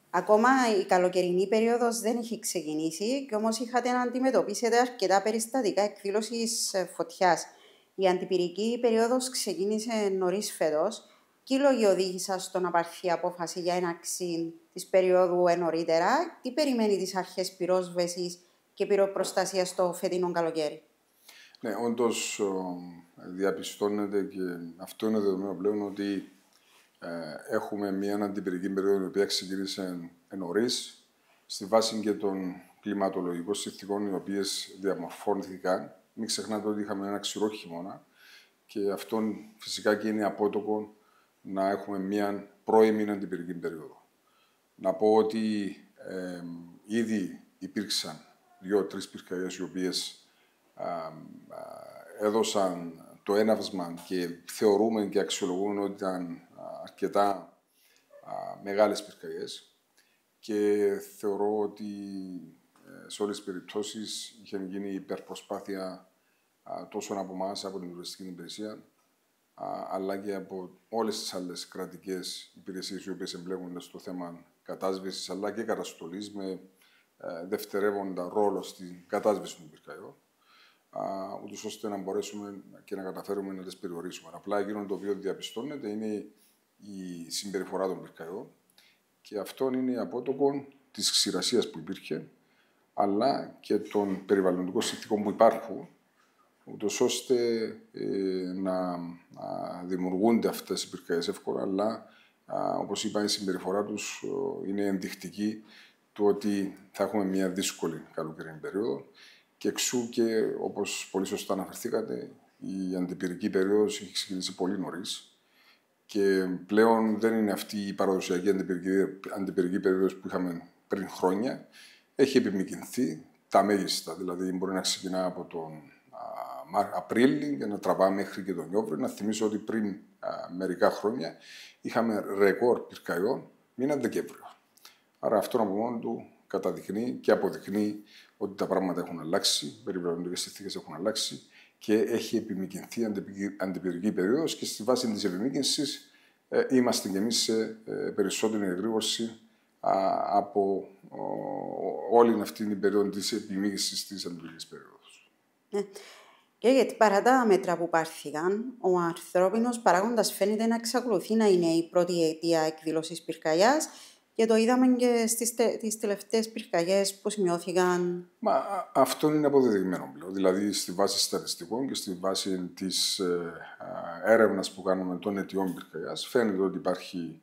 Ακόμα η καλοκαιρινή περίοδος δεν έχει ξεκινήσει και όμως είχατε να αντιμετωπίσετε αρκετά περιστατικά εκδήλωσης φωτιάς. Η αντιπυρική περίοδος ξεκίνησε νωρίς φέτος. Τι λόγοι οδήγησαν στο να πάρθει η απόφαση για έναρξη της περίοδου νωρίτερα, τι περιμένει τις αρχές πυρόσβεσης και πυροπροστασίας στο φετινό καλοκαίρι? Ναι, όντως διαπιστώνεται και αυτό είναι δεδομένο πλέον ότι έχουμε μια αντιπυρική περίοδο η οποία ξεκίνησε νωρίς στη βάση και των κλιματολογικών συνθηκών οι οποίες διαμορφώθηκαν. Μην ξεχνάτε ότι είχαμε ένα ξηρό χειμώνα και αυτό φυσικά και είναι απότοκο να έχουμε μια πρώιμη αντιπυρική περίοδο. Να πω ότι ήδη υπήρξαν 2-3 πυρκαγιές οι οποίες έδωσαν το έναυσμα και θεωρούμε και αξιολογούμε ότι ήταν αρκετά μεγάλες πυρκαγιές και θεωρώ ότι σε όλες τις περιπτώσεις είχε γίνει υπερπροσπάθεια τόσο από εμάς, από την τουριστική υπηρεσία, αλλά και από όλες τις άλλες κρατικές υπηρεσίες οι οποίες εμπλέκονται στο θέμα κατάσβεσης αλλά και καταστολής με δευτερεύοντα ρόλο στην κατάσβεση των πυρκαγιών, ούτως ώστε να μπορέσουμε και να καταφέρουμε να τις περιορίσουμε. Απλά εκείνο το οποίο διαπιστώνεται είναι η συμπεριφορά των πυρκαγιών και αυτό είναι απότοκο της ξηρασίας που υπήρχε, αλλά και των περιβαλλοντικών συνθηκών που υπάρχουν, ούτως ώστε να δημιουργούνται αυτές οι πυρκαγιές εύκολα, αλλά όπως είπα η συμπεριφορά τους είναι ενδεικτική του ότι θα έχουμε μια δύσκολη καλοκαιρινή περίοδο και εξού και όπως πολύ σωστά αναφερθήκατε η αντιπυρική περίοδος έχει ξεκινήσει πολύ νωρίς και πλέον δεν είναι αυτή η παραδοσιακή αντιπυρική περίοδος που είχαμε πριν χρόνια. Έχει επιμηκυνθεί τα μέγιστα, δηλαδή μπορεί να ξεκινά από τον Απρίλη και να τραβά μέχρι και τον Ιόβρη. Να θυμίσω ότι πριν μερικά χρόνια είχαμε ρεκόρ πυρκαγιών μήνα Δεκέμβριο. Άρα αυτό από μόνο του καταδεικνύει και αποδεικνύει ότι τα πράγματα έχουν αλλάξει, οι περιβαλλοντικές συνθήκες έχουν αλλάξει και έχει επιμηκυνθεί αντιπυρική περίοδος και στη βάση της επιμήκυνσης είμαστε κι εμείς σε περισσότερη εγρήγορση από όλη αυτή την περίοδο της επιμήκυνσης της αντιπυρικής περίοδος. Και γιατί παρά τα μέτρα που πάρθηκαν, ο ανθρώπινος παράγοντας φαίνεται να εξακολουθεί να είναι η πρώτη αιτία εκδήλωσης πυρκαγιάς και το είδαμε και στις τελευταίες πυρκαγιές που σημειώθηκαν. Αυτό είναι αποδεδειγμένο πλέον. Δηλαδή, στη βάση στατιστικών και στη βάση της έρευνας που κάνουμε των αιτιών πυρκαγιάς, φαίνεται ότι υπάρχει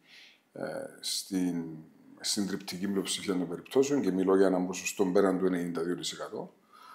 στην συντριπτική πλειοψηφία των περιπτώσεων και μιλώ για ένα ποσοστό πέραν του 92%,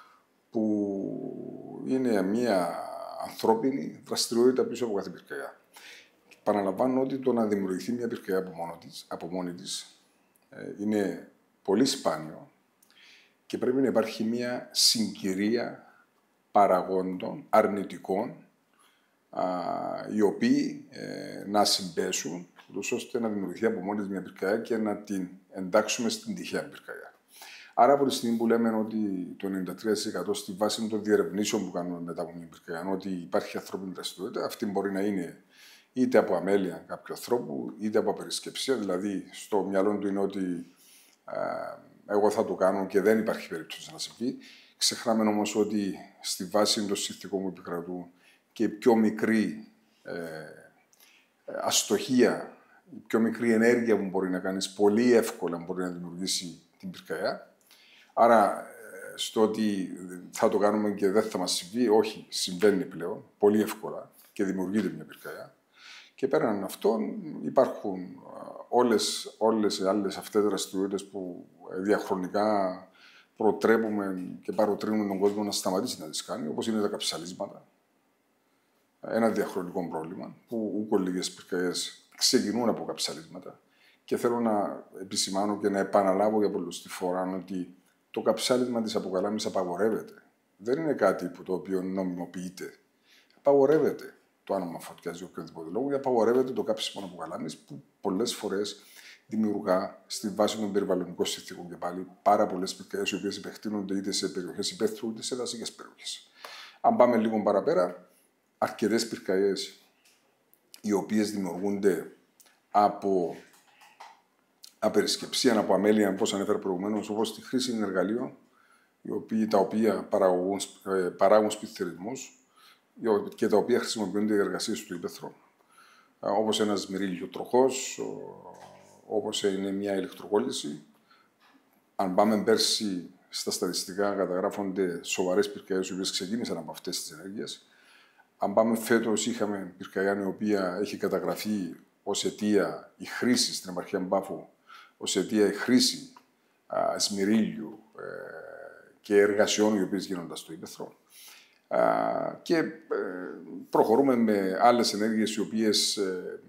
που είναι μια ανθρώπινη δραστηριότητα πίσω από κάθε πυρκαγιά. Παραλαμβάνω ότι το να δημιουργηθεί μια πυρκαγιά από μόνη της είναι πολύ σπάνιο και πρέπει να υπάρχει μια συγκυρία παραγόντων αρνητικών οι οποίοι να συμπέσουν ώστε να δημιουργηθεί από μόνη της μια πυρκαγιά και να την εντάξουμε στην τυχαία πυρκαγιά. Άρα, από τη στιγμή που λέμε ότι το 93% στη βάση των διερευνήσεων που κάνουμε μετά από μια πυρκαγιά, ότι υπάρχει ανθρώπινη δραστηριότητα, αυτή μπορεί να είναι είτε από αμέλεια κάποιου ανθρώπου, είτε από απερισκεψία. Δηλαδή, στο μυαλό του είναι ότι εγώ θα το κάνω και δεν υπάρχει περίπτωση να συμβεί. Ξεχνάμε όμως ότι στη βάση των συνθηκών που επικρατούν και η πιο μικρή αστοχία, η πιο μικρή ενέργεια που μπορεί να κάνεις, πολύ εύκολα μπορεί να δημιουργήσει την πυρκαγιά. Άρα, στο ότι θα το κάνουμε και δεν θα μας συμβεί, όχι, συμβαίνει πλέον πολύ εύκολα και δημιουργείται μια πυρκαγιά. Και πέραν αυτών υπάρχουν όλες οι άλλες αυτές δραστηριότητες που διαχρονικά προτρέπουμε και παροτρύνουμε τον κόσμο να σταματήσει να τις κάνει, όπως είναι τα καψαλίσματα. Ένα διαχρονικό πρόβλημα που ούκο λίγες πυρκαγιές ξεκινούν από καψαλίσματα. Και θέλω να επισημάνω και να επαναλάβω για πολλωστή φορά ότι το καψάλισμα της αποκαλάμης απαγορεύεται. Δεν είναι κάτι που το οποίο νομιμοποιείται. Απαγορεύεται το άνομα φωτιάς για οποιοδήποτε λόγο, απαγορεύεται το κάψιμο αποκαλάμης που πολλές φορές δημιουργά στη βάση των περιβαλλοντικών συνθήκων και πάλι πάρα πολλές πυρκαγιές οι οποίες επεκτείνονται είτε σε περιοχές υπαίθρου είτε σε δασικές περιοχές. Αν πάμε λίγο παραπέρα, αρκετές πυρκαγιές οι οποίες δημιουργούνται από απερισκεψία, από αμέλεια, όπως ανέφερα προηγουμένως, όπως τη χρήση εργαλείων τα οποία παράγουν σπιθυρισμούς και τα οποία χρησιμοποιούνται για εργασίες του ύπαιθρου, όπως ένας μυρίλιο-τροχός, όπως είναι μια ηλεκτροκόλληση. Αν πάμε πέρσι στα στατιστικά, καταγράφονται σοβαρές πυρκαγιές οι οποίες ξεκίνησαν από αυτές τις ενέργειες. Αν πάμε φέτος, είχαμε πυρκαγιά η οποία έχει καταγραφεί ως αιτία η χρήση στην επαρχία Μπάφου, ως αιτία η χρήση σμυρίλιου και εργασιών οι οποίες γίνονταν στο ύπαιθρο. Και προχωρούμε με άλλες ενέργειες οι οποίες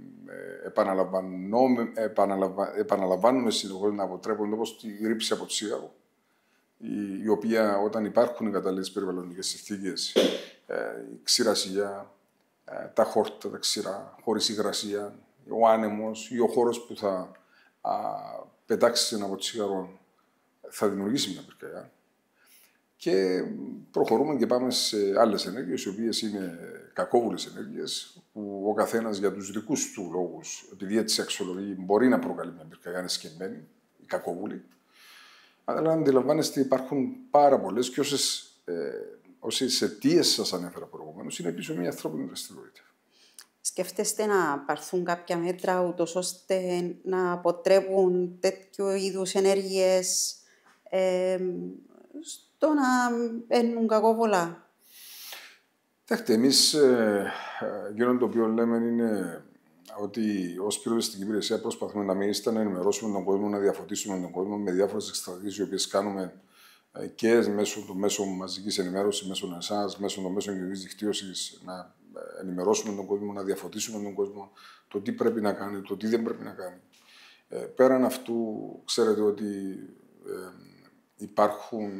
επαναλαμβάνουμε συνεχώς να αποτρέπονται, όπως τη ρήψη από τσίγαρο, η οποία όταν υπάρχουν οι κατάλληλες περιβαλλοντικές συνθήκες, η ξηρασία, τα χόρτα, τα ξηρά, χωρίς υγρασία, ο άνεμος ή ο χώρος που θα πετάξει ένα από τσίγαρο θα δημιουργήσει μια πυρκαγιά. Και προχωρούμε και πάμε σε άλλες ενέργειες, οι οποίες είναι κακόβουλες ενέργειες, που ο καθένας για τους δικούς του λόγους, επειδή έτσι αξιολογεί, μπορεί να προκαλεί μια πυρκαγιά, είναι σκεμμένη, η κακόβουλη. Αλλά αντιλαμβάνεστε, υπάρχουν πάρα πολλές και όσες αιτίες σας ανέφερα προηγουμένως, είναι πίσω μια ανθρώπινη δραστηριότητα. Σκέφτεστε να πάρθουν κάποια μέτρα ούτως ώστε να αποτρέπουν τέτοιου είδους ενέργειες στο να μπαίνουν κακόβολα? Κοιτάξτε, εμείς εκείνο το οποίο λέμε είναι ότι ως πυροσβεστική υπηρεσία προσπαθούμε να μην να ενημερώσουμε τον κόσμο, να διαφωτίσουμε τον κόσμο με διάφορες εκστρατείες οι οποίες κάνουμε και μέσω των μέσων μαζικής ενημέρωσης, μέσω εσάς, μέσω των μέσων κοινωνικής δικτύωσης, να ενημερώσουμε τον κόσμο, να διαφωτίσουμε τον κόσμο το τι πρέπει να κάνει, το τι δεν πρέπει να κάνει. Πέραν αυτού, ξέρετε ότι υπάρχουν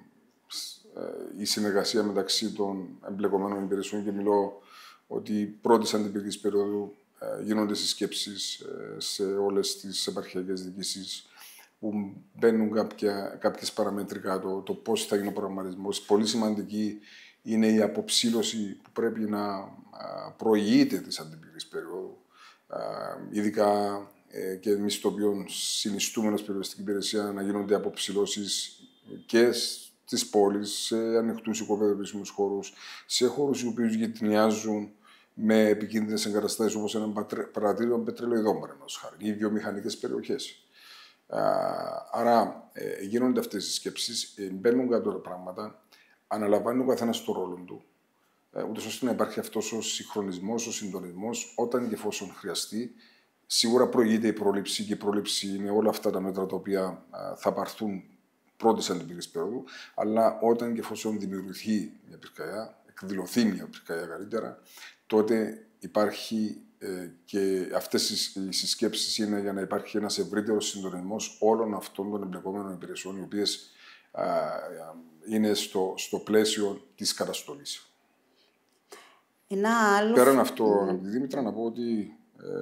η συνεργασία μεταξύ των εμπλεκομένων υπηρεσιών και μιλώ ότι πρώτης αντιπυρικής περίοδου γίνονται συσκέψεις σε όλες τις επαρχιακές διοικήσεις που μπαίνουν κάποιες παραμετρικά, το πώς θα γίνει ο προγραμματισμός. Πολύ σημαντική είναι η αποψήλωση που πρέπει να προηγείται της αντιπυρικής περίοδου. Ειδικά και εμείς το οποίο συνιστούμε ως πυροσβεστική υπηρεσία να γίνονται αποψηλώσεις και στις πόλεις, σε ανοιχτούς οικοπαιδοποιήσιμους χώρους, σε χώρους οι οποίους γειτονιάζουν με επικίνδυνες εγκαταστάσεις όπως ένα παρατήριο πετρελαιοειδών, παραδείγματος χάρη, ή βιομηχανικές περιοχές. Άρα γίνονται αυτές οι σκέψεις, μπαίνουν κάτω τα πράγματα, αναλαμβάνει ο καθένας το ρόλο του, ούτως ώστε να υπάρχει αυτός ο συγχρονισμός, ο συντονισμός, όταν και εφόσον χρειαστεί. Σίγουρα προηγείται η πρόληψη και η πρόληψη είναι όλα αυτά τα μέτρα τα οποία θα πάρθουν πρώτης αντιπυρικής περίοδου, αλλά όταν και εφόσον δημιουργηθεί μια πυρκαγιά, εκδηλωθεί μια πυρκαγιά καλύτερα, τότε υπάρχει και αυτές οι συσκέψεις είναι για να υπάρχει ένας ευρύτερος συντονισμός όλων αυτών των εμπλεκόμενων υπηρεσιών, οι οποίες είναι στο πλαίσιο της καταστολής. Πέραν αυτό, αγαπητή Δήμητρα, να πω ότι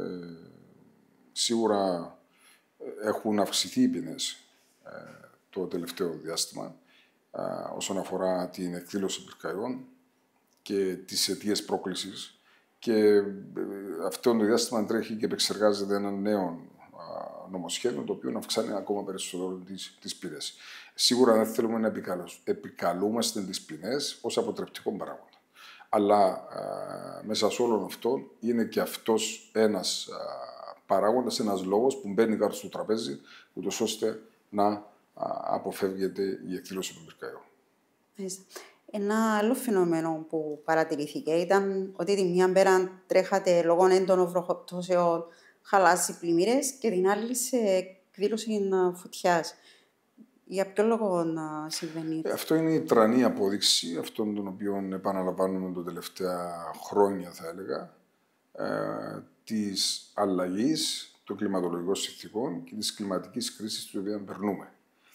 σίγουρα έχουν αυξηθεί οι ποινές το τελευταίο διάστημα όσον αφορά την εκδήλωση πυρκαγιών και τις αιτίες πρόκλησης. Και αυτό το διάστημα τρέχει και επεξεργάζεται ένα νέο νομοσχέδιο, το οποίο να αυξάνει ακόμα περισσότερο τις ποινές. Σίγουρα δεν θέλουμε να επικαλούμαστε τις ποινές ως αποτρεπτικό παράγοντα. Αλλά μέσα σε όλων αυτών είναι και αυτός ένας παράγοντας, ένας λόγος που μπαίνει κάτω στο τραπέζι, ούτως ώστε να αποφεύγεται η εκδήλωση των πυρκαγιών. Ένα άλλο φαινόμενο που παρατηρήθηκε ήταν ότι τη μια μέρα τρέχατε λόγω έντονων βροχοπτώσεων χαλάσει πλημμύρες και την άλλη σε εκδήλωση φωτιάς. Για ποιο λόγο να συμβαίνει? Αυτό είναι η τρανή απόδειξη αυτών των οποίων επαναλαμβάνουμε τα τελευταία χρόνια, θα έλεγα, της αλλαγής των κλιματολογικών συνθηκών και της κλιματικής κρίσης την οποία περνούμε.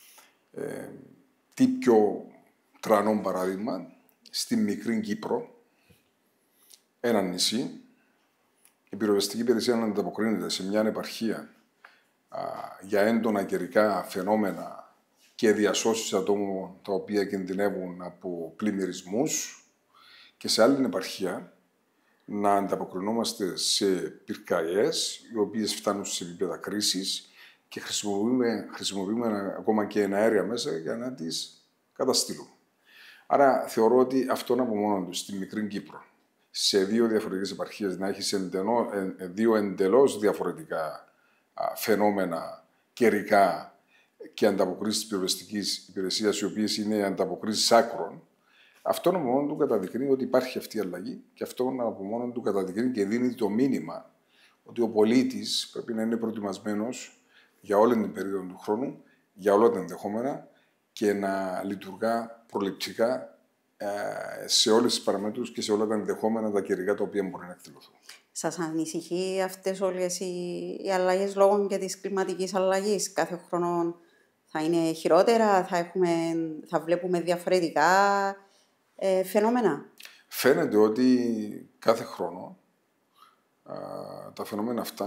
Τι πιο τρανό παράδειγμα, στη μικρή Κύπρο, ένα νησί, η πυροσβεστική υπηρεσία να ανταποκρίνεται σε μια επαρχία για έντονα καιρικά φαινόμενα και διασώσεις ατόμων τα οποία κινδυνεύουν από πλημμυρισμούς και σε άλλη επαρχία να ανταποκρινόμαστε σε πυρκαγιές οι οποίες φτάνουν σε επίπεδα κρίσης και χρησιμοποιούμε ακόμα και εναέρια μέσα για να τις καταστήλουμε. Άρα θεωρώ ότι αυτόν από μόνο του στη μικρή Κύπρο, σε δύο διαφορετικές επαρχίες, να έχεις δύο εντελώς διαφορετικά φαινόμενα καιρικά και ανταποκρίσεις της πυροσβεστικής υπηρεσίας, οι οποίες είναι ανταποκρίσεις άκρων, αυτόν από μόνο του καταδεικνύει ότι υπάρχει αυτή η αλλαγή και αυτόν από μόνο του καταδεικνύει και δίνει το μήνυμα ότι ο πολίτης πρέπει να είναι προετοιμασμένος για όλη την περίοδο του χρόνου, για όλα τα ενδεχόμενα και να λειτουργά προληπτικά σε όλες τις παραμέτρους και σε όλα τα ενδεχόμενα τα καιρικά τα οποία μπορεί να εκδηλωθούν. Σας ανησυχεί αυτές όλες οι αλλαγές λόγω και της κλιματικής αλλαγής? Κάθε χρόνο θα είναι χειρότερα, θα βλέπουμε διαφορετικά φαινόμενα? Φαίνεται ότι κάθε χρόνο τα φαινόμενα αυτά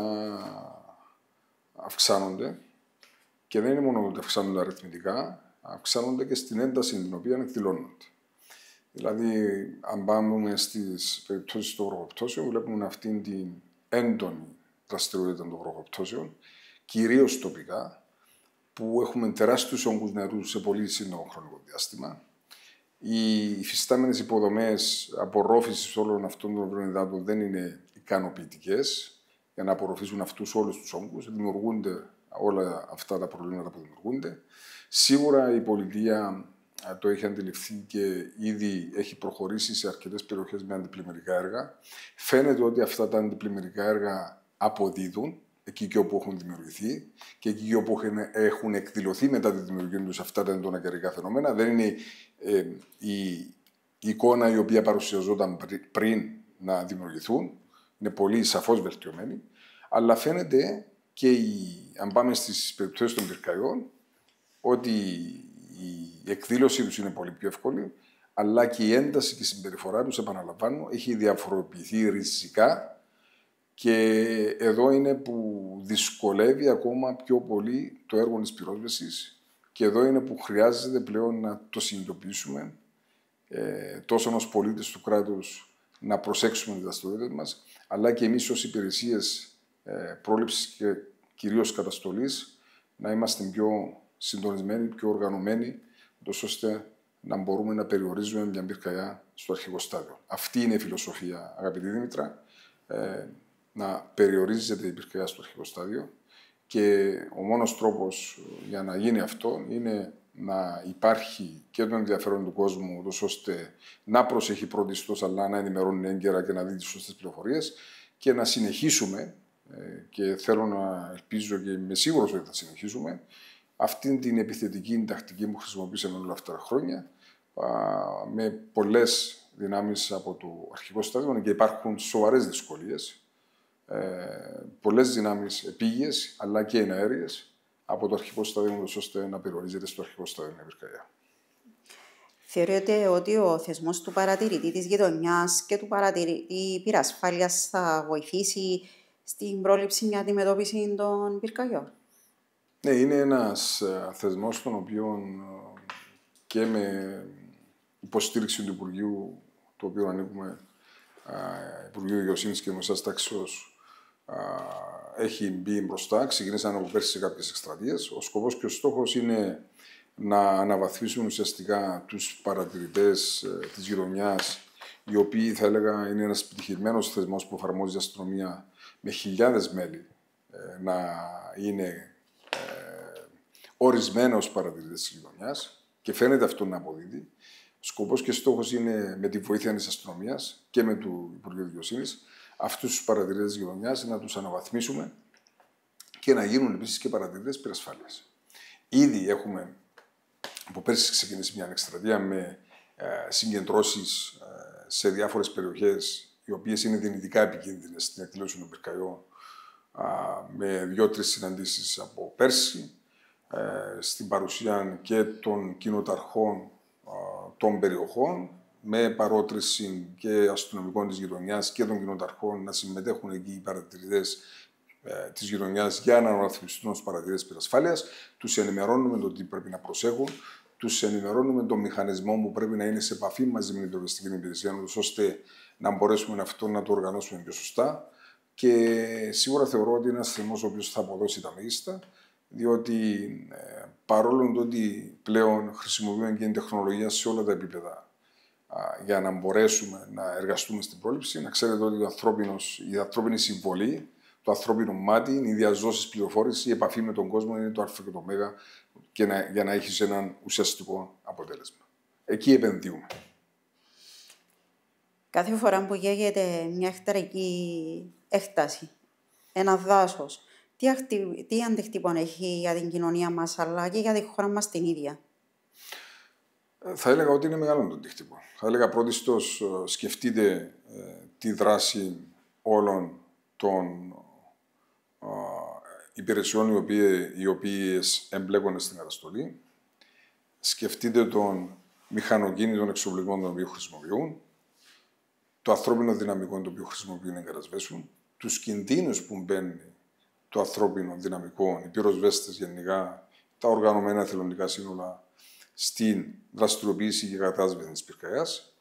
αυξάνονται και δεν είναι μόνο ότι αυξάνονται αριθμητικά, αυξάνονται και στην ένταση την οποία εκδηλώνονται. Δηλαδή, αν πάμε στις περιπτώσεις των βροχοπτώσεων, βλέπουμε αυτήν την έντονη δραστηριότητα των βροχοπτώσεων, κυρίως τοπικά, που έχουμε τεράστιους όγκους νερού σε πολύ σύντομο χρονικό διάστημα. Οι υφιστάμενες υποδομές απορρόφησης όλων αυτών των υδάτων δεν είναι ικανοποιητικές για να απορροφήσουν αυτούς όλους τους όγκους. Δημιουργούνται όλα αυτά τα προβλήματα που δημιουργούνται. Σίγουρα η πολιτεία το έχει αντιληφθεί και ήδη έχει προχωρήσει σε αρκετές περιοχές με αντιπλημμυρικά έργα. Φαίνεται ότι αυτά τα αντιπλημμυρικά έργα αποδίδουν εκεί και όπου έχουν δημιουργηθεί και εκεί και όπου έχουν εκδηλωθεί μετά τη δημιουργία τους αυτά τα έντονα καιρικά φαινόμενα. Δεν είναι η εικόνα η οποία παρουσιαζόταν πριν να δημιουργηθούν. Είναι πολύ σαφώς βελτιωμένη. Αλλά φαίνεται και αν πάμε στις περιπτώσεις των πυρκαγιών ότι η εκδήλωσή τους είναι πολύ πιο εύκολη, αλλά και η ένταση και η συμπεριφορά τους, επαναλαμβάνω, έχει διαφοροποιηθεί ριζικά και εδώ είναι που δυσκολεύει ακόμα πιο πολύ το έργο της πυρόσβεσης και εδώ είναι που χρειάζεται πλέον να το συνειδητοποιήσουμε τόσο ως πολίτες του κράτους να προσέξουμε τις δραστηριότητες μας, αλλά και εμείς ως υπηρεσίες πρόληψης και κυρίως καταστολής να είμαστε πιο συντονισμένοι, πιο οργανωμένοι, ώστε να μπορούμε να περιορίζουμε μια πυρκαγιά στο αρχικό στάδιο. Αυτή είναι η φιλοσοφία, αγαπητή Δήμητρα, να περιορίζεται η πυρκαγιά στο αρχικό στάδιο και ο μόνος τρόπος για να γίνει αυτό είναι να υπάρχει και το ενδιαφέρον του κόσμου, ώστε να προσέχει πρωτιστώς, αλλά να ενημερώνει έγκαιρα και να δει τις σωστές πληροφορίες και να συνεχίσουμε, και θέλω να ελπίζω και είμαι σίγουρος ότι θα συνεχίσουμε, αυτήν την επιθετική τακτική που χρησιμοποιήσαμε όλα αυτά τα χρόνια, με πολλές δυνάμεις από το αρχικό στάδιο και υπάρχουν σοβαρές δυσκολίες, πολλές δυνάμεις επίγειες αλλά και εναέριες από το αρχικό στάδιο, ώστε να περιορίζεται στο αρχικό στάδιο η πυρκαγιά. Θεωρείτε ότι ο θεσμός του παρατηρητή της γειτονιάς και του παρατηρητή πυρασφάλειας θα βοηθήσει στην πρόληψη και αντιμετώπιση των πυρκαγιών? Ναι, είναι ένας θεσμός τον οποίο και με υποστήριξη του Υπουργείου, το οποίο ανήκουμε, Υπουργείου Δικαιοσύνης και Δημοσίας Τάξεως, έχει μπει μπροστά. Ξεκινήσαμε από πέρσι σε κάποιες εκστρατείες. Ο σκοπός και ο στόχος είναι να αναβαθμίσουν ουσιαστικά τους παρατηρητές της γειτονιάς, οι οποίοι, θα έλεγα, είναι ένας επιτυχημένος θεσμός που εφαρμόζει η αστυνομία με χιλιάδες μέλη, να είναι ορισμένος παρατηρητές της γειτονιάς και φαίνεται αυτό να αποδίδει. Σκοπός και στόχος είναι με τη βοήθεια της αστυνομίας και με του Υπουργείου Δικαιοσύνης αυτούς τους παρατηρητές της γειτονιάς να τους αναβαθμίσουμε και να γίνουν επίσης και παρατηρητές πυρασφάλειας. Ήδη έχουμε από πέρσι ξεκινήσει μια εκστρατεία με συγκεντρώσεις σε διάφορες περιοχές, οι οποίες είναι δυνητικά επικίνδυνες στην εκδήλωση των πυρκαγιών, με 2-3 συναντήσεις από πέρσι, στην παρουσία και των κοινοταρχών των περιοχών, με παρότριση και αστυνομικών της γειτονιάς και των κοινοταρχών να συμμετέχουν εκεί οι παρατηρητές της γειτονιάς για να αναβαθμιστούν ως παρατηρητές πυρασφάλειας. Τους ενημερώνουμε το τι πρέπει να προσέχουν, τους ενημερώνουμε τον μηχανισμό που πρέπει να είναι σε επαφή μαζί με την πυροσβεστική υπηρεσία, ώστε να μπορέσουμε αυτό να το οργανώσουμε πιο σωστά. Και σίγουρα θεωρώ ότι είναι ένας θεσμός ο οποίος θα αποδώσει τα μέγιστα διότι παρόλο ότι πλέον χρησιμοποιούμε και την τεχνολογία σε όλα τα επίπεδα για να μπορέσουμε να εργαστούμε στην πρόληψη, να ξέρετε ότι η ανθρώπινη συμβολή, το ανθρώπινο μάτι, είναι η διαζώση πληροφόρηση, η επαφή με τον κόσμο είναι το α και το ω για να έχεις έναν ουσιαστικό αποτέλεσμα. Εκεί επενδύουμε. Κάθε φορά που γέγεται μια εκταρική έκταση, ένα δάσος, τι αντίκτυπο έχει για την κοινωνία μας, αλλά και για τη χώρα μας την ίδια? Θα έλεγα ότι είναι μεγάλο το αντίκτυπο. Θα έλεγα πρώτιστος, σκεφτείτε τη δράση όλων των υπηρεσιών οι οποίες εμπλέκονται στην καταστολή. Σκεφτείτε τον μηχανοκίνητο εξοπλισμό τον οποίο χρησιμοποιούν, το ανθρώπινο δυναμικό το οποίο χρησιμοποιούν να εγκατασβέσουν, τους κινδύνους που μπαίνει το ανθρώπινο δυναμικό, οι πυροσβέστες γενικά, τα οργανωμένα εθελοντικά σύνολα στην δραστηριοποίηση και κατάσβεση της πυρκαγιάς,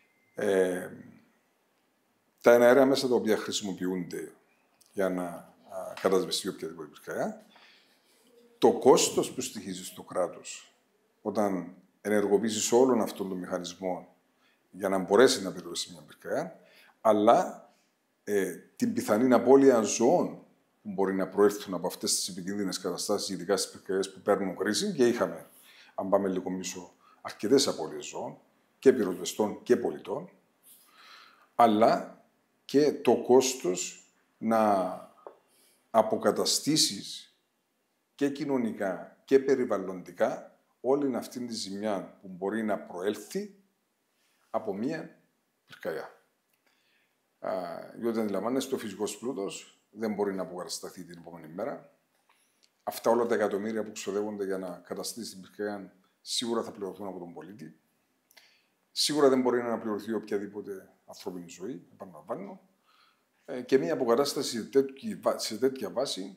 τα εναέρια μέσα τα οποία χρησιμοποιούνται για να κατασβεστεί οποιαδήποτε πυρκαγιά, το κόστος που στοιχίζει στο κράτος όταν ενεργοποιήσεις όλων αυτών των μηχανισμών για να μπορέσει να περιορίσει μια πυρκαγιά, αλλά την πιθανή απώλεια ζώων που μπορεί να προέρθουν από αυτές τις επικίνδυνες καταστάσεις, ειδικά στις πυρκαγιές που παίρνουν κρίση, και είχαμε, αν πάμε λίγο πίσω, αρκετές απώλειες ζώων και πυροσβεστών και πολιτών, αλλά και το κόστος να αποκαταστήσεις και κοινωνικά και περιβαλλοντικά όλη αυτή τη ζημιά που μπορεί να προέλθει από μία πυρκαγιά. Διότι αντιλαμβάνεστε, το φυσικός πλούτος δεν μπορεί να αποκατασταθεί την επόμενη μέρα. Αυτά όλα τα εκατομμύρια που ξοδεύονται για να καταστήσει την πυρκαγιά σίγουρα θα πληρωθούν από τον πολίτη. Σίγουρα δεν μπορεί να αναπληρωθεί οποιαδήποτε ανθρώπινη ζωή, επαναλαμβάνω. Και μία αποκατάσταση σε τέτοια βάση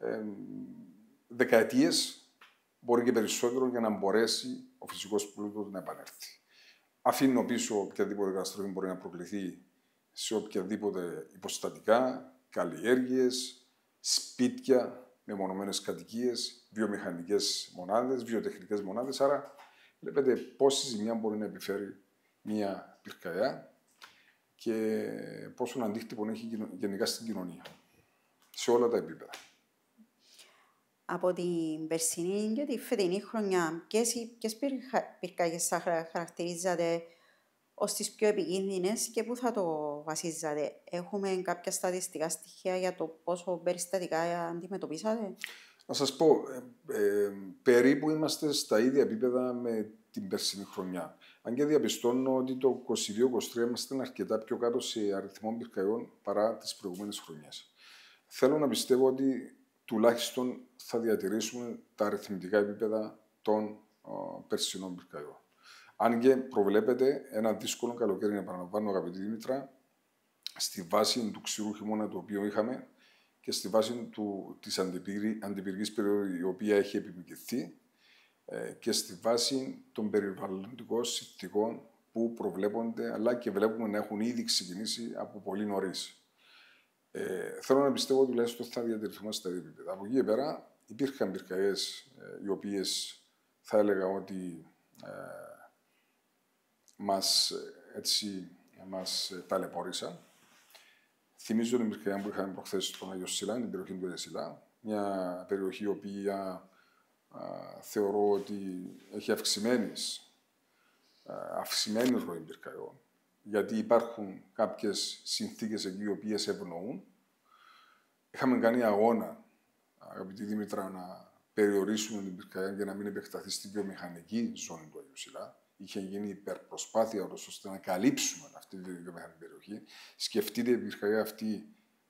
δεκαετίες, μπορεί και περισσότερο, για να μπορέσει ο φυσικός πλούτος να επανέλθει. Αφήνω πίσω οποιαδήποτε καταστροφή μπορεί να προκληθεί σε οποιαδήποτε υποστατικά, καλλιέργειες, σπίτια, μεμονωμένες κατοικίες, βιομηχανικές μονάδες, βιοτεχνικές μονάδες. Άρα, βλέπετε πόση ζημιά μπορεί να επιφέρει μία πυρκαγιά και πόσο αντίκτυπο έχει γενικά στην κοινωνία, σε όλα τα επίπεδα. Από την περσινή και τη φετινή χρονιά, ποιες πυρκαγιές θα χαρακτηρίζατε ως τις πιο επικίνδυνες και πού θα το βασίζατε? Έχουμε κάποια στατιστικά στοιχεία για το πόσο περιστατικά αντιμετωπίσατε? Να σας πω, περίπου είμαστε στα ίδια επίπεδα με την περσινή χρονιά. Αν και διαπιστώνω ότι το 22-23 είμαστε αρκετά πιο κάτω σε αριθμό πυρκαγιών παρά τις προηγούμενες χρονιές. Θέλω να πιστεύω ότι τουλάχιστον θα διατηρήσουμε τα αριθμητικά επίπεδα των περσινών πυρκαγιών. Αν και προβλέπεται ένα δύσκολο καλοκαίρι, επαναλαμβάνω, αγαπητή Δήμητρα, στη βάση του ξηρού χειμώνα το οποίο είχαμε και στη βάση της αντιπυρικής περίοδου η οποία έχει επιμηκυνθεί και στη βάση των περιβαλλοντικών συνθηκών που προβλέπονται, αλλά και βλέπουμε να έχουν ήδη ξεκινήσει από πολύ νωρίς. Θέλω να πιστεύω τουλάχιστον θα διατηρηθούμε στα ίδια επίπεδα. Από εκεί και πέρα υπήρχαν πυρκαγιές οι οποίες θα έλεγα ότι μας ταλαιπώρησαν. Θυμίζω την πυρκαγιά που είχαμε προχθές στον Άγιο Σιλά, την περιοχή του Εδεσιλά. Μια περιοχή η οποία θεωρώ ότι έχει αυξημένη ροή πυρκαγιών, γιατί υπάρχουν κάποιες συνθήκες εκεί οι οποίες ευνοούν. Είχαμε κάνει αγώνα, αγαπητή Δήμητρα, να περιορίσουμε την πυρκαγιά για να μην επεκταθεί στη βιομηχανική ζώνη του Αγίου Σιλά. Είχε γίνει υπερπροσπάθεια ώστε να καλύψουμε αυτή τη βιομηχανική περιοχή. Σκεφτείτε, η πυρκαγιά αυτή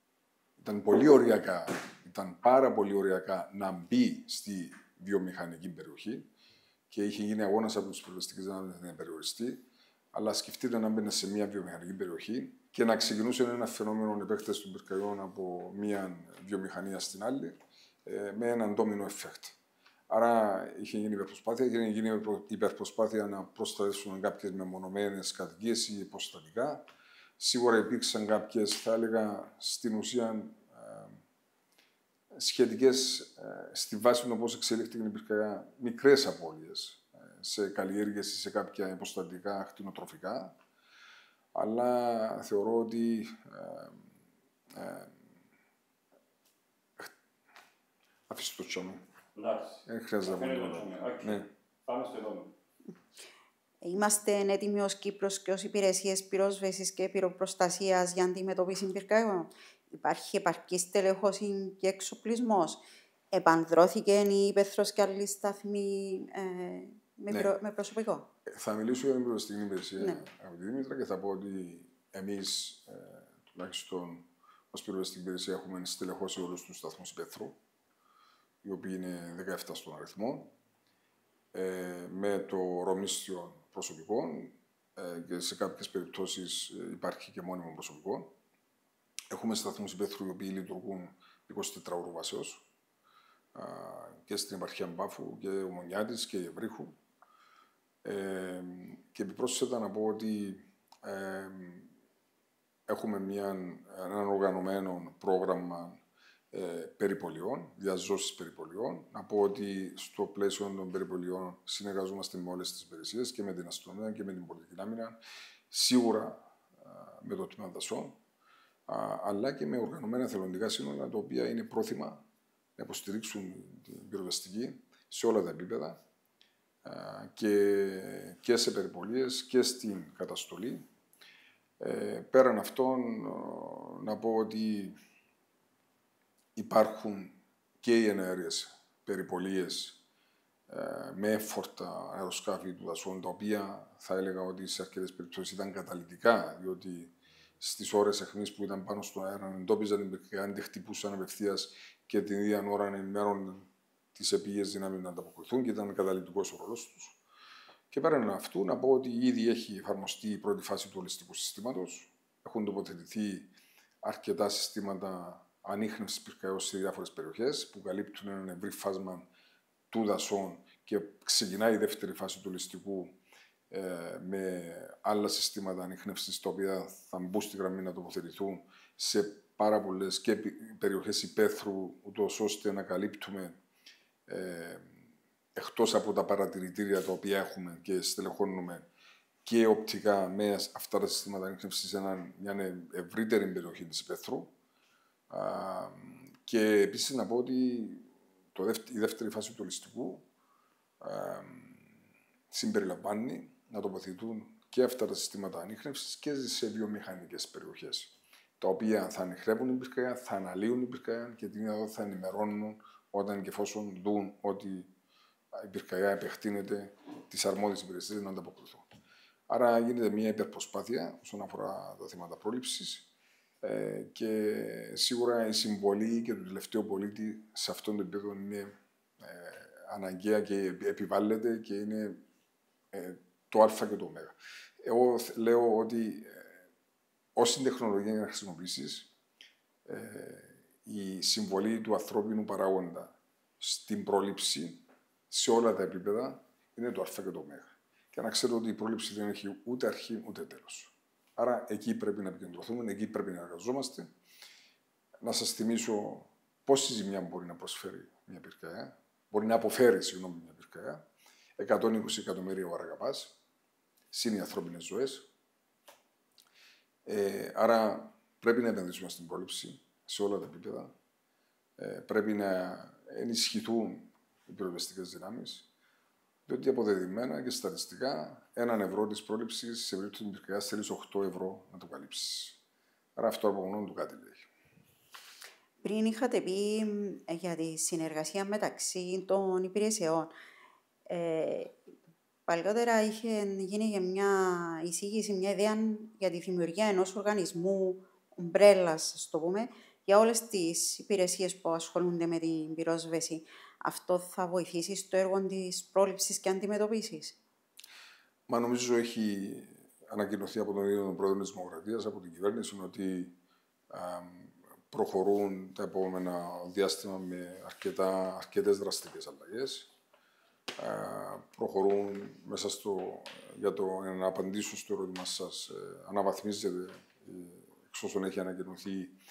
ήταν πάρα πολύ ωριακά να μπει στη βιομηχανική περιοχή και είχε γίνει αγώνας από τους πυροσβεστικές δυνάμεις να περιοριστεί. Αλλά σκεφτείτε να μπαίνει σε μια βιομηχανική περιοχή και να ξεκινούσε ένα φαινόμενο επέκταση των πυρκαγιών από μια βιομηχανία στην άλλη με έναν ντόμινο effect. Άρα είχε γίνει υπερπροσπάθεια να προστατεύσουν κάποιες μεμονωμένες κατοικίες ή υποστατικά. Σίγουρα υπήρξαν κάποιες, θα έλεγα, στην ουσία σχετικές στη βάση του όπως εξελίχθηκε η πυρκαγιά μικρές απώλειες σε καλλιέργειες ή σε κάποια υποστατικά κτηνοτροφικά, αλλά θεωρώ ότι αφήστε το τσόμι. Δεν χρειάζεται να πούμε. Πάμε στο επόμενο. Είμαστε έτοιμοι ως Κύπρος και ως υπηρεσίες πυρόσβεσης και πυροπροστασίας για αντιμετώπιση πυρκαγιών. Υπάρχει επαρκή στελεχώση και εξοπλισμός. Επανδρώθηκε η Ήπεθρος και άλλοι σταθμοί με προσωπικό. Θα μιλήσω για την πυροσβεστική υπηρεσία από τη Δήμητρα και θα πω ότι εμείς, τουλάχιστον ως πυροσβεστική υπηρεσία, έχουμε στελεχώσει όλους τους σταθμούς Ήπεθρου, οι οποίοι είναι 17 στον αριθμό, με το ρομίστιο προσωπικών και σε κάποιες περιπτώσεις υπάρχει και μόνιμο προσωπικό. Έχουμε σταθμούς Ήπεθρου οι οποίοι λειτουργούν 24 ώρου βάσεως και στην επαρχία Μπάφου και Ομονιάτης και Ευρύχου. Και επιπρόσθετα να πω ότι έχουμε έναν οργανωμένο πρόγραμμα περιπολιών, διαζώσεις περιπολιών. Να πω ότι στο πλαίσιο των περιπολιών συνεργαζόμαστε με όλες τις υπηρεσίες και με την αστυνομία και με την πολιτική άμυνα, σίγουρα με το τμήμα δασών, αλλά και με οργανωμένα εθελοντικά σύνολα, τα οποία είναι πρόθυμα να υποστηρίξουν την πυροσβεστική σε όλα τα επίπεδα και σε περιπολίες και στην καταστολή. Πέραν αυτών, να πω ότι υπάρχουν και οι εναέριες περιπολίες με έφορτα αεροσκάφη του δασών, τα οποία θα έλεγα ότι σε αρκετές περιπτώσεις ήταν καταλυτικά, διότι στις ώρες αιχμής που ήταν πάνω στον αέρα εντόπιζαν την πυρκαγιά, τη χτυπούσαν απευθείας και την ίδια ώρα ενημέρωναν τις επίγειες δυνάμεις να ανταποκριθούν και ήταν καταλυτικός ο ρόλος τους. Και πέραν αυτού, να πω ότι ήδη έχει εφαρμοστεί η πρώτη φάση του ολιστικού συστήματος. Έχουν τοποθετηθεί αρκετά συστήματα ανίχνευσης πυρκαγιών σε διάφορες περιοχές που καλύπτουν ένα ευρύ φάσμα του δασών και ξεκινάει η δεύτερη φάση του ολιστικού με άλλα συστήματα ανίχνευσης τα οποία θα μπουν στη γραμμή να τοποθετηθούν σε πάρα πολλές και περιοχές υπαίθρου, ούτως ώστε να καλύπτουμε εκτός από τα παρατηρητήρια τα οποία έχουμε και στελεχώνουμε και οπτικά με αυτά τα συστήματα ανίχνευσης σε μια ευρύτερη περιοχή της υπαίθρου. Και επίσης να πω ότι η δεύτερη φάση του ολιστικού συμπεριλαμβάνει να τοποθετούν και αυτά τα συστήματα ανίχνευσης και σε βιομηχανικές περιοχές, τα οποία θα ανιχνεύουν την πυρκαγιά, θα αναλύουν την πυρκαγιά και την ίδια θα ενημερώνουν όταν και εφόσον δουν ότι η πυρκαγιά επεκτείνεται τις αρμόδιες υπηρεσίες να ανταποκριθούν. Άρα γίνεται μια υπερπροσπάθεια όσον αφορά τα θέματα πρόληψης και σίγουρα η συμβολή και του τελευταίου πολίτη σε αυτόν τον επίπεδο είναι αναγκαία και επιβάλλεται και είναι το α και το ω. Εγώ λέω ότι όση τεχνολογία να χρησιμοποιήσεις, η συμβολή του ανθρώπινου παράγοντα στην πρόληψη σε όλα τα επίπεδα είναι το α και το ω. Και να ξέρετε ότι η πρόληψη δεν έχει ούτε αρχή ούτε τέλος. Άρα εκεί πρέπει να επικεντρωθούμε, εκεί πρέπει να εργαζόμαστε. Να σας θυμίσω πόση ζημιά μπορεί να προσφέρει μια πυρκαγιά, μπορεί να αποφέρει, μια πυρκαγιά. 120 εκατομμύρια ο Αργαπάς, συν οι ανθρώπινες ζωές. Άρα πρέπει να επενδύσουμε στην πρόληψη σε όλα τα επίπεδα. Πρέπει να ενισχυθούν οι πυροσβεστικές δυνάμεις, διότι αποδεδειγμένα και στατιστικά 1 ευρώ της πρόληψης σε περίπτωση της πυρκαγιάς θέλει 8 ευρώ να το καλύψεις. Άρα αυτό από μόνο του κάτι λέει. Πριν είχατε πει για τη συνεργασία μεταξύ των υπηρεσιών. Παλιότερα είχε γίνει για μια εισήγηση, μια ιδέα για τη δημιουργία ενός οργανισμού ομπρέλας, το πούμε, για όλες τις υπηρεσίες που ασχολούνται με την πυρόσβεση. Αυτό θα βοηθήσει στο έργο της πρόληψης και αντιμετωπίσης? Μα νομίζω έχει ανακοινωθεί από τον ίδιο τον Πρόεδρο της Δημοκρατίας, από την κυβέρνηση, ότι προχωρούν τα επόμενα διάστημα με αρκετές δραστικές αλλαγές. Προχωρούν μέσα να απαντήσω στο ερώτημα σας, αναβαθμίζεται, εξ όσων έχει ανακοινωθεί,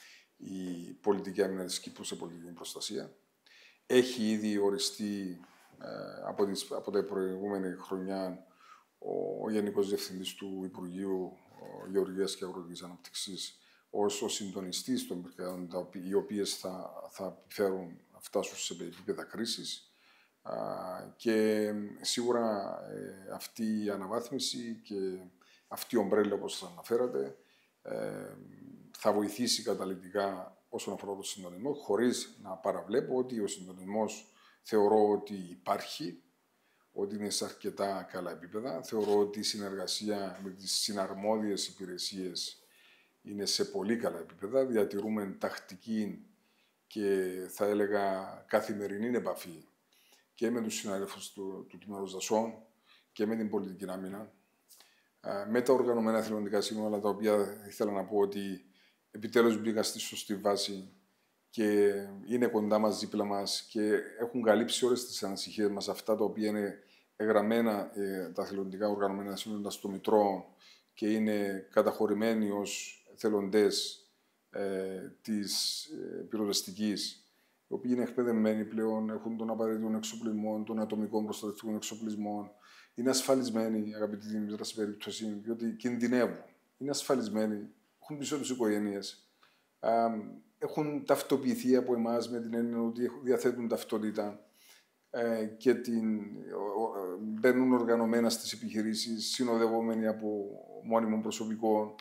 η πολιτική άμυνα της Κύπρου σε πολιτική προστασία. Έχει ήδη οριστεί από τα προηγούμενη χρονιά ο Γενικός Διευθυντής του Υπουργείου Γεωργίας και Αγροτικής Ανάπτυξης ως ο συντονιστής των πυρκαγιών, οι οποίες θα φτάσουν σε επίπεδα κρίσης. Και σίγουρα αυτή η αναβάθμιση και αυτή η ομπρέλα, όπως σας αναφέρατε, θα βοηθήσει καταλυτικά όσον αφορά τον συντονισμό, χωρίς να παραβλέπω ότι ο συντονισμός θεωρώ ότι υπάρχει, ότι είναι σε αρκετά καλά επίπεδα. Θεωρώ ότι η συνεργασία με τις συναρμόδιες υπηρεσίες είναι σε πολύ καλά επίπεδα. Διατηρούμε τακτική και θα έλεγα καθημερινή επαφή και με τους συναδέλφους του Τμήματος Δασών και με την πολιτική άμυνα, με τα οργανωμένα εθελοντικά σύνολα, τα οποία ήθελα να πω ότι επιτέλους μπήκα στη σωστή βάση και είναι κοντά μας, δίπλα μας και έχουν καλύψει όλες τις ανησυχίες μας, αυτά τα οποία είναι εγγραμμένα τα εθελοντικά οργανωμένα σύνολα στο Μητρό και είναι καταχωρημένοι ως εθελοντές της πυροσβεστικής, οι οποίοι είναι εκπαιδευμένοι πλέον, έχουν τον απαραίτητο εξοπλισμό, των ατομικών προστατευτικών εξοπλισμών, είναι ασφαλισμένοι, αγαπητοί Δημήτρα, σε περίπτωση, διότι κινδυνεύουν. Είναι ασφαλισμένοι, έχουν πίσω τους οικογένειες, έχουν ταυτοποιηθεί από εμάς με την έννοια ότι διαθέτουν ταυτότητα και μπαίνουν οργανωμένα στις επιχειρήσεις, συνοδευόμενοι από μόνιμων προσωπικών.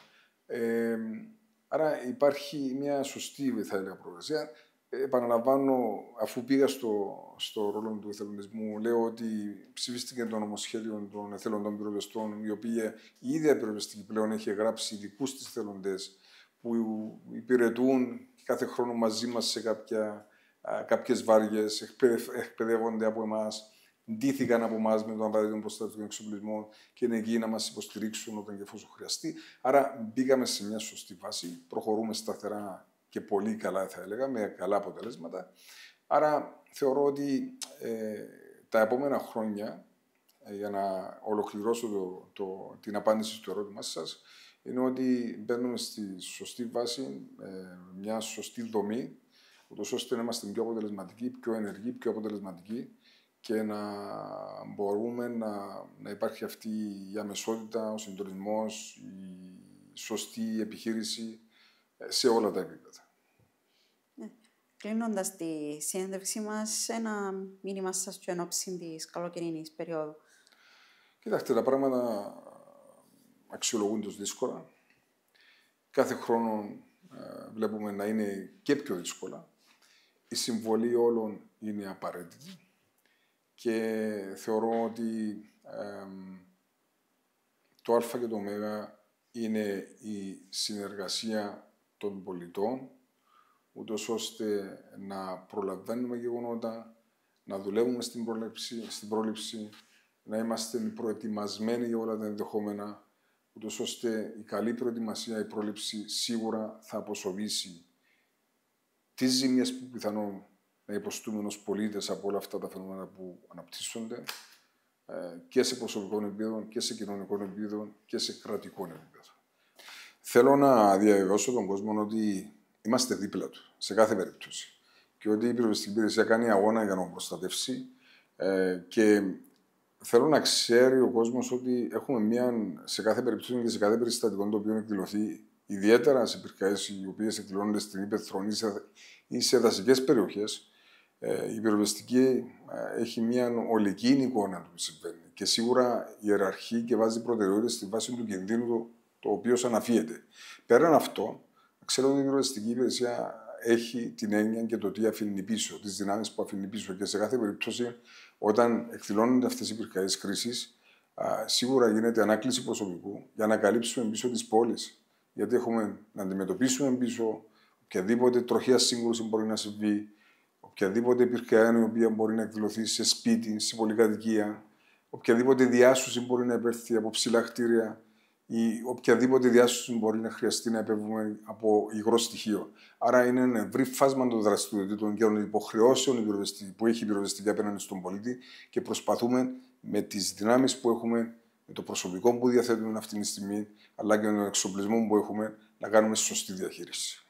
Άρα υπάρχει μια σωστή, θα έλεγα, προεργασία. Επαναλαμβάνω, αφού πήγα στο ρόλο του εθελοντισμού, λέω ότι ψηφίστηκε το νομοσχέδιο των εθελοντών πυροσβεστών, η οποία η ίδια πυροσβεστική πλέον έχει γράψει δικούς της εθελοντές που υπηρετούν κάθε χρόνο μαζί μας σε κάποιες βάριες, εκπαιδεύονται από εμάς, ντύθηκαν από εμάς με τον απαραίτητο προστατευτικό εξοπλισμό και είναι εκεί να μας υποστηρίξουν όταν και εφόσον χρειαστεί. Άρα μπήκαμε σε μια σωστή βάση, προχωρούμε σταθερά και πολύ καλά, θα έλεγα, με καλά αποτελέσματα. Άρα θεωρώ ότι τα επόμενα χρόνια, για να ολοκληρώσω την απάντηση στο ερώτημά σας, είναι ότι μπαίνουμε στη σωστή βάση, μια σωστή δομή, ούτως ώστε να είμαστε πιο αποτελεσματικοί, πιο ενεργοί, πιο αποτελεσματικοί και να μπορούμε να υπάρχει αυτή η αμεσότητα, ο συντονισμός, η σωστή επιχείρηση σε όλα τα επίπεδα. Κλείνοντας τη συνέντευξή μας, ένα μήνυμα σας και εν ώψη της καλοκαιρινής περίοδου. Κοιτάξτε, τα πράγματα αξιολογούνται ως δύσκολα. Κάθε χρόνο βλέπουμε να είναι και πιο δύσκολα. Η συμβολή όλων είναι απαραίτητη και θεωρώ ότι το α και το ω είναι η συνεργασία των πολιτών, ούτως ώστε να προλαβαίνουμε γεγονότα, να δουλεύουμε στην πρόληψη, να είμαστε προετοιμασμένοι για όλα τα ενδεχόμενα, ούτως ώστε η καλή προετοιμασία, η πρόληψη σίγουρα θα αποσοβήσει τις ζημίες που πιθανόν να υποστούμε ως πολίτες από όλα αυτά τα φαινόμενα που αναπτύσσονται και σε προσωπικό επίπεδο και σε κοινωνικό επίπεδο και σε κρατικό επίπεδο. Θέλω να διαβεβαιώσω τον κόσμο ότι είμαστε δίπλα του σε κάθε περίπτωση και ότι η πυροσβεστική υπηρεσία κάνει αγώνα για να προστατεύσει και θέλω να ξέρει ο κόσμος ότι έχουμε σε κάθε περίπτωση και σε κάθε περιστατικό το οποίο εκδηλωθεί, ιδιαίτερα σε πυρκαγιές οι οποίες εκδηλώνονται στην ύπαιθρο ή σε δασικές περιοχές, η πυροσβεστική έχει μια ολική εικόνα του που συμβαίνει και σίγουρα ιεραρχεί και βάζει προτεραιότητες στη βάση του κινδύνου το οποίο αναφύεται. Πέραν αυτό, ξέρω ότι η πυροσβεστική υπηρεσία έχει την έννοια και το τι αφήνει πίσω, τις δυνάμεις που αφήνει πίσω και σε κάθε περίπτωση, όταν εκδηλώνονται αυτές οι πυρκαγιές κρίσης, σίγουρα γίνεται ανάκληση προσωπικού για να καλύψουμε πίσω τις πόλεις. Γιατί έχουμε να αντιμετωπίσουμε πίσω οποιαδήποτε τροχαία σύγκρουση μπορεί να συμβεί, οποιαδήποτε πυρκαγιά η οποία μπορεί να εκδηλωθεί σε σπίτι, σε πολυκατοικία, οποιαδήποτε διάσωση μπορεί να επέρθει από ψηλά κτίρια ή οποιαδήποτε διάσωση μπορεί να χρειαστεί να επέμβουμε από υγρό στοιχείο. Άρα είναι ένα ευρύ φάσμα των δραστηριοτήτων και των υποχρεώσεων που έχει η πυροσβεστική απέναντι στον πολίτη και προσπαθούμε με τις δυνάμεις που έχουμε, με το προσωπικό που διαθέτουμε αυτή τη στιγμή, αλλά και με τον εξοπλισμό που έχουμε, να κάνουμε σωστή διαχείριση.